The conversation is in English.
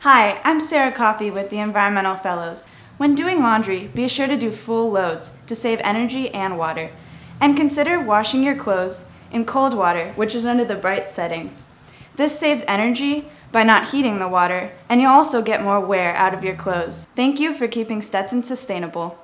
Hi, I'm Sarah Coffey with the Environmental Fellows. When doing laundry, be sure to do full loads to save energy and water. And consider washing your clothes in cold water, which is under the bright setting. This saves energy by not heating the water, and you'll also get more wear out of your clothes. Thank you for keeping Stetson sustainable.